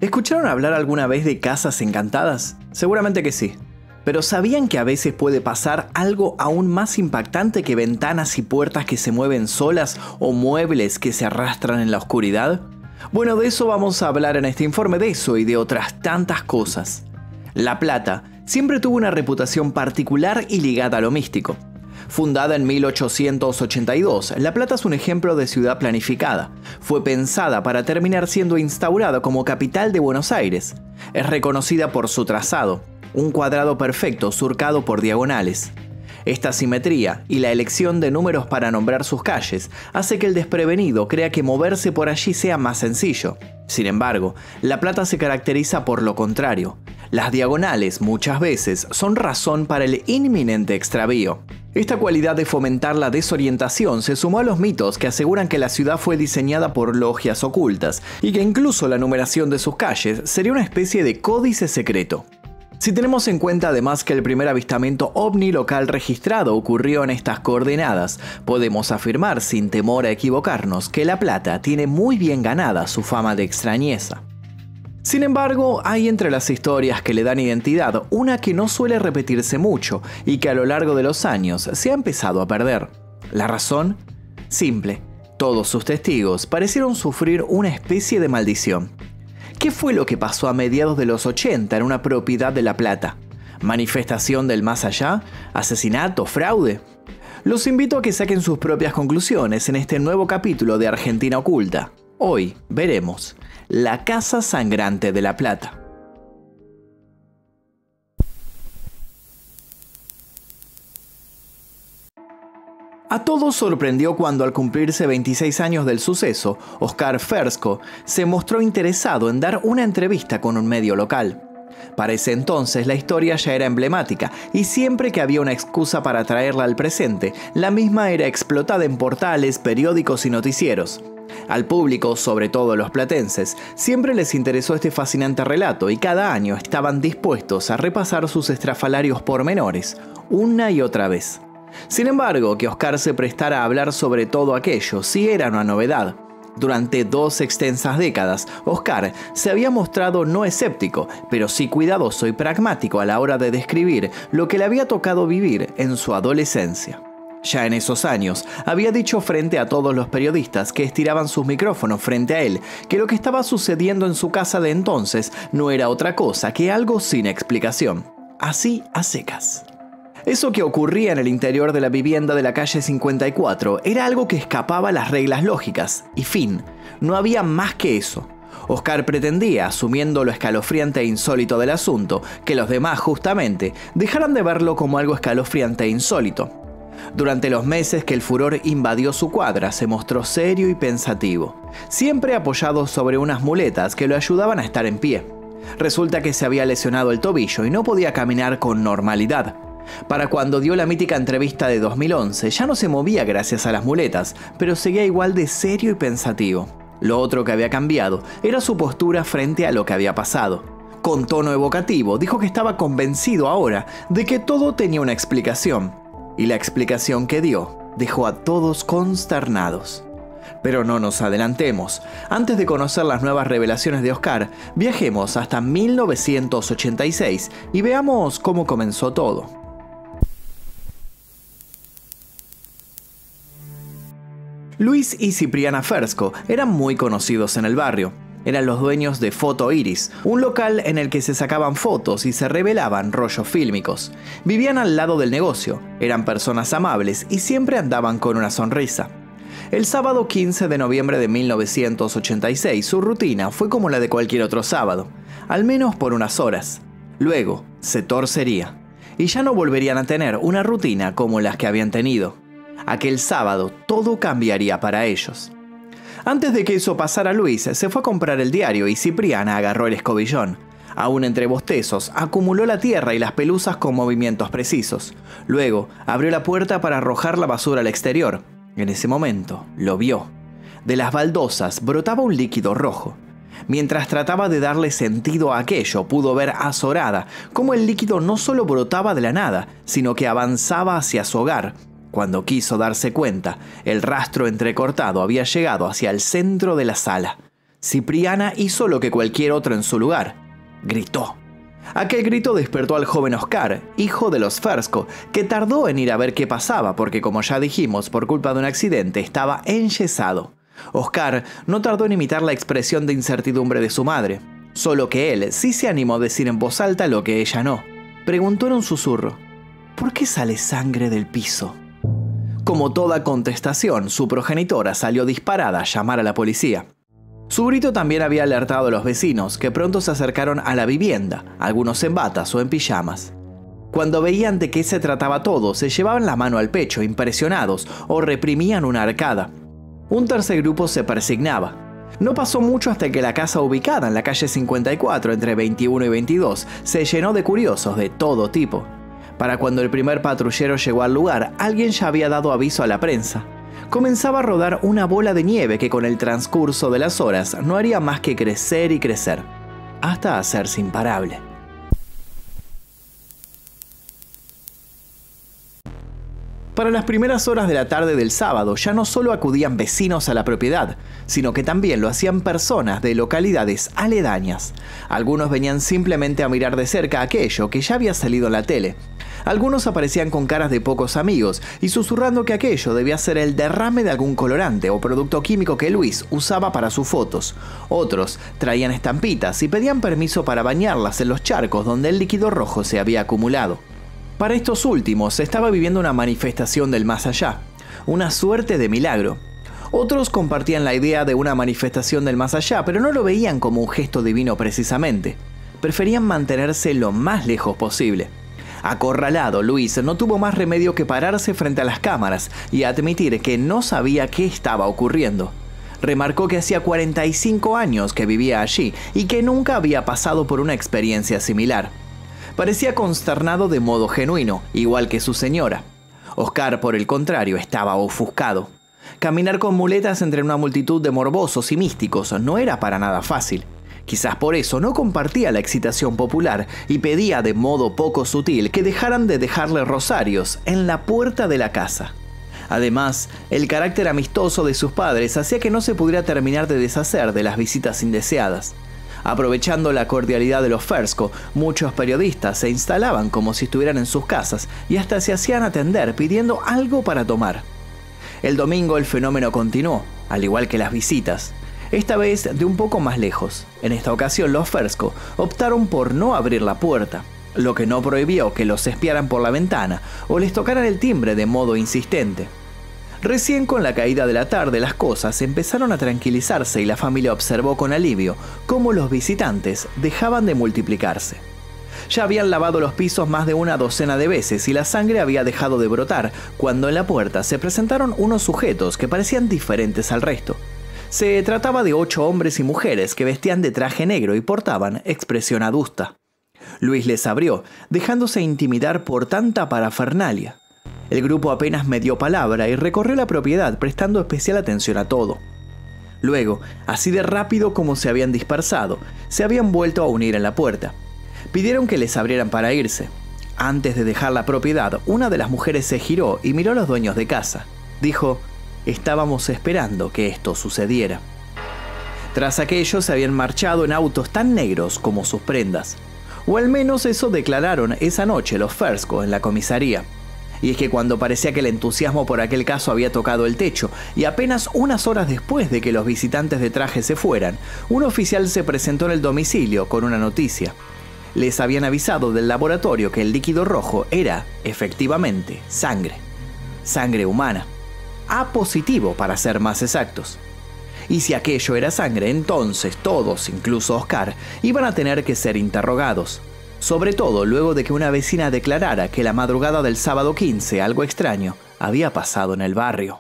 ¿Escucharon hablar alguna vez de casas encantadas? Seguramente que sí. Pero ¿sabían que a veces puede pasar algo aún más impactante que ventanas y puertas que se mueven solas o muebles que se arrastran en la oscuridad? Bueno, de eso vamos a hablar en este informe, de eso y de otras tantas cosas. La Plata siempre tuvo una reputación particular y ligada a lo místico. Fundada en 1882, La Plata es un ejemplo de ciudad planificada. Fue pensada para terminar siendo instaurada como capital de Buenos Aires. Es reconocida por su trazado, un cuadrado perfecto surcado por diagonales. Esta simetría y la elección de números para nombrar sus calles hace que el desprevenido crea que moverse por allí sea más sencillo. Sin embargo, La Plata se caracteriza por lo contrario. Las diagonales, muchas veces, son razón para el inminente extravío. Esta cualidad de fomentar la desorientación se sumó a los mitos que aseguran que la ciudad fue diseñada por logias ocultas y que incluso la numeración de sus calles sería una especie de códice secreto. Si tenemos en cuenta además que el primer avistamiento ovni local registrado ocurrió en estas coordenadas, podemos afirmar sin temor a equivocarnos que La Plata tiene muy bien ganada su fama de extrañeza. Sin embargo, hay entre las historias que le dan identidad una que no suele repetirse mucho y que a lo largo de los años se ha empezado a perder. ¿La razón? Simple. Todos sus testigos parecieron sufrir una especie de maldición. ¿Qué fue lo que pasó a mediados de los 80 en una propiedad de La Plata? ¿Manifestación del más allá? ¿Asesinato? ¿Fraude? Los invito a que saquen sus propias conclusiones en este nuevo capítulo de Argentina Oculta. Hoy veremos la Casa Sangrante de La Plata. A todos sorprendió cuando al cumplirse 26 años del suceso, Oscar Fersco se mostró interesado en dar una entrevista con un medio local. Para ese entonces la historia ya era emblemática y siempre que había una excusa para traerla al presente, la misma era explotada en portales, periódicos y noticieros. Al público, sobre todo los platenses, siempre les interesó este fascinante relato y cada año estaban dispuestos a repasar sus estrafalarios pormenores, una y otra vez. Sin embargo, que Oscar se prestara a hablar sobre todo aquello sí era una novedad. Durante 2 extensas décadas, Oscar se había mostrado no escéptico, pero sí cuidadoso y pragmático a la hora de describir lo que le había tocado vivir en su adolescencia. Ya en esos años, había dicho frente a todos los periodistas que estiraban sus micrófonos frente a él que lo que estaba sucediendo en su casa de entonces no era otra cosa que algo sin explicación. Así a secas. Eso que ocurría en el interior de la vivienda de la calle 54 era algo que escapaba a las reglas lógicas, y fin, no había más que eso. Oscar pretendía, asumiendo lo escalofriante e insólito del asunto, que los demás justamente dejaran de verlo como algo escalofriante e insólito. Durante los meses que el furor invadió su cuadra, se mostró serio y pensativo, siempre apoyado sobre unas muletas que lo ayudaban a estar en pie. Resulta que se había lesionado el tobillo y no podía caminar con normalidad. Para cuando dio la mítica entrevista de 2011, ya no se movía gracias a las muletas, pero seguía igual de serio y pensativo. Lo otro que había cambiado era su postura frente a lo que había pasado. Con tono evocativo, dijo que estaba convencido ahora de que todo tenía una explicación. Y la explicación que dio dejó a todos consternados. Pero no nos adelantemos. Antes de conocer las nuevas revelaciones de Oscar, viajemos hasta 1986 y veamos cómo comenzó todo. Luis y Cipriana Fersco eran muy conocidos en el barrio. Eran los dueños de Foto Iris, un local en el que se sacaban fotos y se revelaban rollos fílmicos. Vivían al lado del negocio, eran personas amables y siempre andaban con una sonrisa. El sábado 15 de noviembre de 1986, su rutina fue como la de cualquier otro sábado, al menos por unas horas. Luego, se torcería, y ya no volverían a tener una rutina como las que habían tenido. Aquel sábado todo cambiaría para ellos. Antes de que eso pasara, Luis se fue a comprar el diario y Cipriana agarró el escobillón. Aún entre bostezos, acumuló la tierra y las pelusas con movimientos precisos. Luego, abrió la puerta para arrojar la basura al exterior. En ese momento, lo vio. De las baldosas brotaba un líquido rojo. Mientras trataba de darle sentido a aquello, pudo ver azorada cómo el líquido no solo brotaba de la nada, sino que avanzaba hacia su hogar. Cuando quiso darse cuenta, el rastro entrecortado había llegado hacia el centro de la sala. Cipriana hizo lo que cualquier otro en su lugar. Gritó. Aquel grito despertó al joven Oscar, hijo de los Fersco, que tardó en ir a ver qué pasaba porque, como ya dijimos, por culpa de un accidente estaba enyesado. Oscar no tardó en imitar la expresión de incertidumbre de su madre, solo que él sí se animó a decir en voz alta lo que ella no. Preguntó en un susurro: ¿por qué sale sangre del piso? Como toda contestación, su progenitora salió disparada a llamar a la policía. Su grito también había alertado a los vecinos, que pronto se acercaron a la vivienda, algunos en batas o en pijamas. Cuando veían de qué se trataba todo, se llevaban la mano al pecho, impresionados, o reprimían una arcada. Un tercer grupo se persignaba. No pasó mucho hasta que la casa ubicada en la calle 54, entre 21 y 22, se llenó de curiosos de todo tipo. Para cuando el primer patrullero llegó al lugar, alguien ya había dado aviso a la prensa. Comenzaba a rodar una bola de nieve que con el transcurso de las horas no haría más que crecer y crecer, hasta hacerse imparable. Para las primeras horas de la tarde del sábado ya no solo acudían vecinos a la propiedad, sino que también lo hacían personas de localidades aledañas. Algunos venían simplemente a mirar de cerca aquello que ya había salido en la tele. Algunos aparecían con caras de pocos amigos y susurrando que aquello debía ser el derrame de algún colorante o producto químico que Luis usaba para sus fotos. Otros traían estampitas y pedían permiso para bañarlas en los charcos donde el líquido rojo se había acumulado. Para estos últimos se estaba viviendo una manifestación del más allá, una suerte de milagro. Otros compartían la idea de una manifestación del más allá, pero no lo veían como un gesto divino precisamente. Preferían mantenerse lo más lejos posible. Acorralado, Luis no tuvo más remedio que pararse frente a las cámaras y admitir que no sabía qué estaba ocurriendo. Remarcó que hacía 45 años que vivía allí y que nunca había pasado por una experiencia similar. Parecía consternado de modo genuino, igual que su señora. Oscar, por el contrario, estaba ofuscado. Caminar con muletas entre una multitud de morbosos y místicos no era para nada fácil. Quizás por eso no compartía la excitación popular y pedía de modo poco sutil que dejaran de dejarle rosarios en la puerta de la casa. Además, el carácter amistoso de sus padres hacía que no se pudiera terminar de deshacer de las visitas indeseadas. Aprovechando la cordialidad de los Fersco, muchos periodistas se instalaban como si estuvieran en sus casas y hasta se hacían atender pidiendo algo para tomar. El domingo el fenómeno continuó, al igual que las visitas. Esta vez de un poco más lejos. En esta ocasión los Fersco optaron por no abrir la puerta, lo que no prohibió que los espiaran por la ventana o les tocaran el timbre de modo insistente. Recién con la caída de la tarde las cosas empezaron a tranquilizarse y la familia observó con alivio cómo los visitantes dejaban de multiplicarse. Ya habían lavado los pisos más de una docena de veces y la sangre había dejado de brotar cuando en la puerta se presentaron unos sujetos que parecían diferentes al resto. Se trataba de 8 hombres y mujeres que vestían de traje negro y portaban expresión adusta. Luis les abrió, dejándose intimidar por tanta parafernalia. El grupo apenas me dio palabra y recorrió la propiedad prestando especial atención a todo. Luego, así de rápido como se habían dispersado, se habían vuelto a unir en la puerta. Pidieron que les abrieran para irse. Antes de dejar la propiedad, una de las mujeres se giró y miró a los dueños de casa. Dijo: «Estábamos esperando que esto sucediera». Tras aquello se habían marchado en autos tan negros como sus prendas. O al menos eso declararon esa noche los Fersco en la comisaría. Y es que cuando parecía que el entusiasmo por aquel caso había tocado el techo, y apenas unas horas después de que los visitantes de traje se fueran, un oficial se presentó en el domicilio con una noticia. Les habían avisado del laboratorio que el líquido rojo era, efectivamente, sangre. Sangre humana. A positivo, para ser más exactos. Y si aquello era sangre, entonces todos, incluso Oscar, iban a tener que ser interrogados. Sobre todo luego de que una vecina declarara que la madrugada del sábado 15 algo extraño había pasado en el barrio.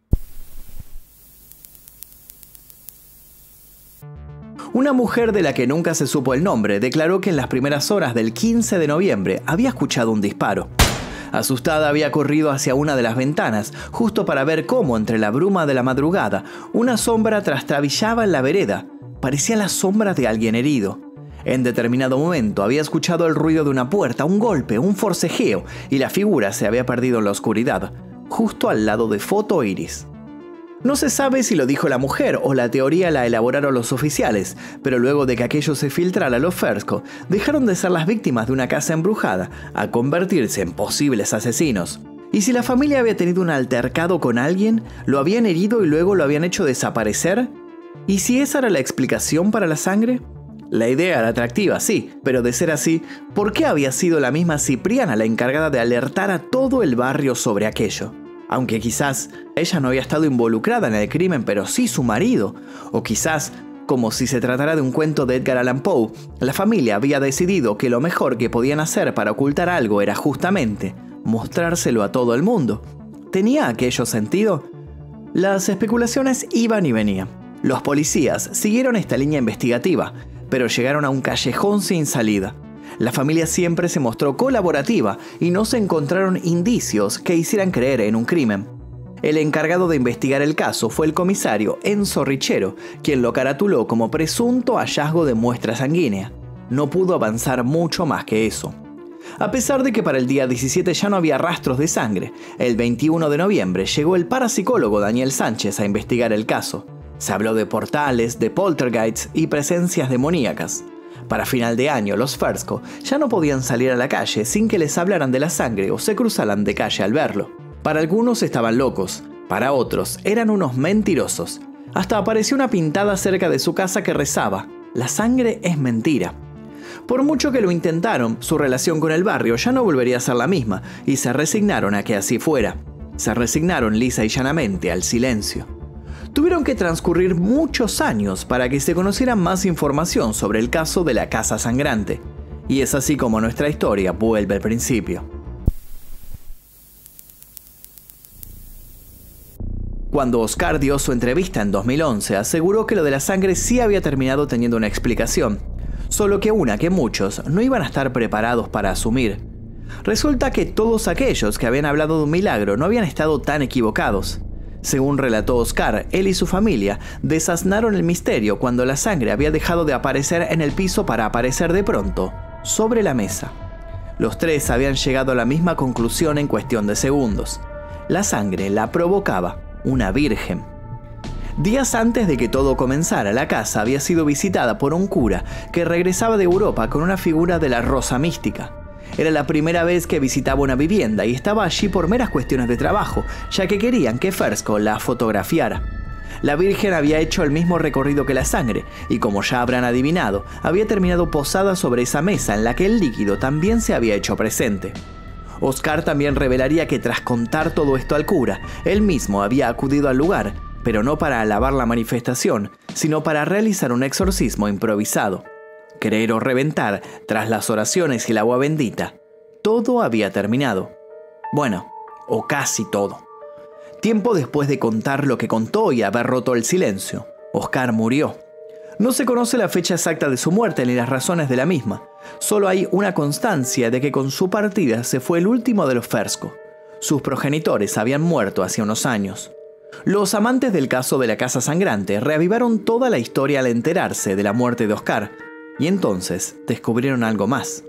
Una mujer de la que nunca se supo el nombre declaró que en las primeras horas del 15 de noviembre había escuchado un disparo. Asustada había corrido hacia una de las ventanas, justo para ver cómo entre la bruma de la madrugada una sombra trastabillaba en la vereda. Parecía la sombra de alguien herido. En determinado momento había escuchado el ruido de una puerta, un golpe, un forcejeo, y la figura se había perdido en la oscuridad, justo al lado de Foto Iris. No se sabe si lo dijo la mujer o la teoría la elaboraron los oficiales, pero luego de que aquello se filtrara, los Fresco dejaron de ser las víctimas de una casa embrujada a convertirse en posibles asesinos. ¿Y si la familia había tenido un altercado con alguien, lo habían herido y luego lo habían hecho desaparecer? ¿Y si esa era la explicación para la sangre? La idea era atractiva, sí, pero de ser así, ¿por qué había sido la misma Cipriana la encargada de alertar a todo el barrio sobre aquello? Aunque quizás ella no había estado involucrada en el crimen, pero sí su marido. O quizás, como si se tratara de un cuento de Edgar Allan Poe, la familia había decidido que lo mejor que podían hacer para ocultar algo era justamente mostrárselo a todo el mundo. ¿Tenía aquello sentido? Las especulaciones iban y venían. Los policías siguieron esta línea investigativa, pero llegaron a un callejón sin salida. La familia siempre se mostró colaborativa y no se encontraron indicios que hicieran creer en un crimen. El encargado de investigar el caso fue el comisario Enzo Richero, quien lo caratuló como presunto hallazgo de muestra sanguínea. No pudo avanzar mucho más que eso. A pesar de que para el día 17 ya no había rastros de sangre, el 21 de noviembre llegó el parapsicólogo Daniel Sánchez a investigar el caso. Se habló de portales, de poltergeists y presencias demoníacas. Para final de año, los Fresco ya no podían salir a la calle sin que les hablaran de la sangre o se cruzaran de calle al verlo. Para algunos estaban locos, para otros eran unos mentirosos. Hasta apareció una pintada cerca de su casa que rezaba: "La sangre es mentira". Por mucho que lo intentaron, su relación con el barrio ya no volvería a ser la misma y se resignaron a que así fuera. Se resignaron lisa y llanamente al silencio. Tuvieron que transcurrir muchos años para que se conociera más información sobre el caso de la Casa Sangrante. Y es así como nuestra historia vuelve al principio. Cuando Oscar dio su entrevista en 2011, aseguró que lo de la sangre sí había terminado teniendo una explicación, solo que una que muchos no iban a estar preparados para asumir. Resulta que todos aquellos que habían hablado de un milagro no habían estado tan equivocados. Según relató Oscar, él y su familia desasnaron el misterio cuando la sangre había dejado de aparecer en el piso para aparecer de pronto sobre la mesa. Los tres habían llegado a la misma conclusión en cuestión de segundos. La sangre la provocaba una virgen. Días antes de que todo comenzara, la casa había sido visitada por un cura que regresaba de Europa con una figura de la Rosa Mística. Era la primera vez que visitaba una vivienda y estaba allí por meras cuestiones de trabajo, ya que querían que Fresco la fotografiara. La Virgen había hecho el mismo recorrido que la sangre, y como ya habrán adivinado, había terminado posada sobre esa mesa en la que el líquido también se había hecho presente. Oscar también revelaría que tras contar todo esto al cura, él mismo había acudido al lugar, pero no para alabar la manifestación, sino para realizar un exorcismo improvisado. Creer o reventar, tras las oraciones y el agua bendita, todo había terminado. Bueno, o casi todo. Tiempo después de contar lo que contó y haber roto el silencio, Oscar murió. No se conoce la fecha exacta de su muerte ni las razones de la misma. Solo hay una constancia de que con su partida se fue el último de los Fresco. Sus progenitores habían muerto hace unos años. Los amantes del caso de la Casa Sangrante reavivaron toda la historia al enterarse de la muerte de Oscar, y entonces descubrieron algo más.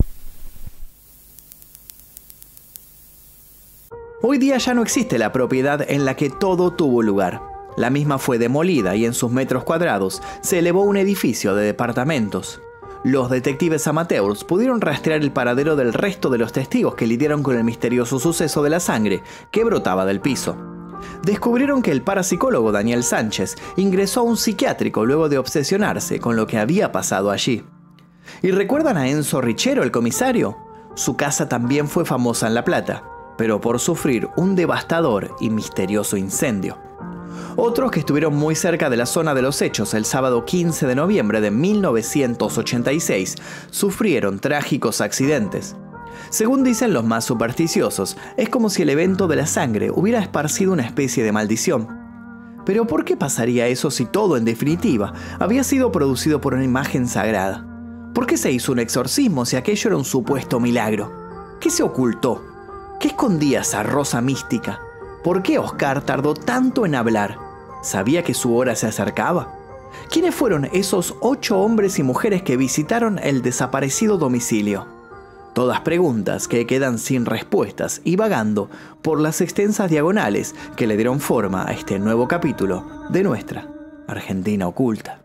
Hoy día ya no existe la propiedad en la que todo tuvo lugar. La misma fue demolida y en sus metros cuadrados se elevó un edificio de departamentos. Los detectives amateurs pudieron rastrear el paradero del resto de los testigos que lidiaron con el misterioso suceso de la sangre que brotaba del piso. Descubrieron que el parapsicólogo Daniel Sánchez ingresó a un psiquiátrico luego de obsesionarse con lo que había pasado allí. ¿Y recuerdan a Enzo Richero, el comisario? Su casa también fue famosa en La Plata, pero por sufrir un devastador y misterioso incendio. Otros que estuvieron muy cerca de la zona de los hechos el sábado 15 de noviembre de 1986 sufrieron trágicos accidentes. Según dicen los más supersticiosos, es como si el evento de la sangre hubiera esparcido una especie de maldición. Pero ¿por qué pasaría eso si todo, en definitiva, había sido producido por una imagen sagrada? ¿Por qué se hizo un exorcismo si aquello era un supuesto milagro? ¿Qué se ocultó? ¿Qué escondía esa rosa mística? ¿Por qué Oscar tardó tanto en hablar? ¿Sabía que su hora se acercaba? ¿Quiénes fueron esos 8 hombres y mujeres que visitaron el desaparecido domicilio? Todas preguntas que quedan sin respuestas y vagando por las extensas diagonales que le dieron forma a este nuevo capítulo de nuestra Argentina Oculta.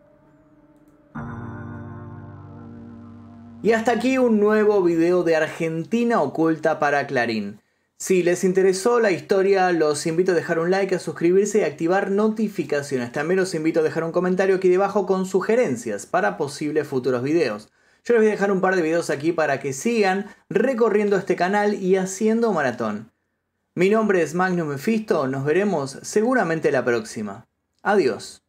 Y hasta aquí un nuevo video de Argentina Oculta para Clarín. Si les interesó la historia, los invito a dejar un like, a suscribirse y a activar notificaciones. También los invito a dejar un comentario aquí debajo con sugerencias para posibles futuros videos. Yo les voy a dejar un par de videos aquí para que sigan recorriendo este canal y haciendo maratón. Mi nombre es Magnus Mephisto, nos veremos seguramente la próxima. Adiós.